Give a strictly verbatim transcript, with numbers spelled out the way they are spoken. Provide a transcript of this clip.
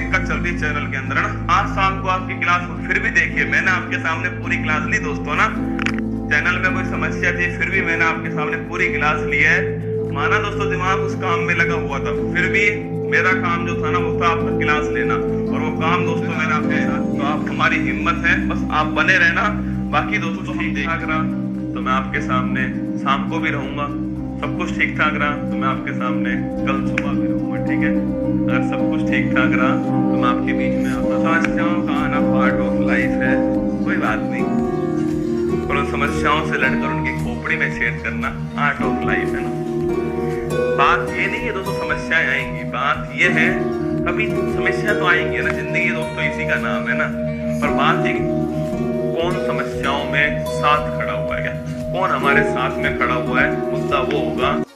दिक्कत चल रही चैनल के अंदर ना। आज शाम को आपकी क्लास फिर भी देखिए, मैंने आपके सामने पूरी क्लास ली दोस्तों ना। चैनल में कोई समस्या थी फिर भी मैंने आपके सामने पूरी क्लास ली है। माना दोस्तों दिमाग उस काम में लगा हुआ था, फिर भी मेरा काम जो था ना वो था आपका क्लास लेना, और वो काम दोस्तों मेरा आपके साथ। तो आप हमारी हिम्मत है, बस आप बने रहना। बाकी दोस्तों तो ठीक ठाक रहा तो मैं आपके सामने शाम को भी रहूंगा, सब कुछ ठीक ठाक रहा तो मैं आपके सामने कल सुबह भी रहूंगा, ठीक है। अगर सब कुछ ठीक ठाक रहा तो मैं आपके बीच में अपना समस्याओं का आना पार्ट ऑफ लाइफ है, कोई बात नहीं। और उन समस्याओं से लड़कर उनकी खोपड़ी में छेद करना आर्ट ऑफ लाइफ है ना। बात ये नहीं है दोस्तों समस्याएं आएंगी, बात ये है कभी समस्या तो आएंगी ना, जिंदगी दोस्तों इसी का नाम है ना। पर बात है कौन समस्याओं में साथ खड़ा हुआ है, क्या कौन हमारे साथ में खड़ा हुआ है, मुद्दा वो होगा।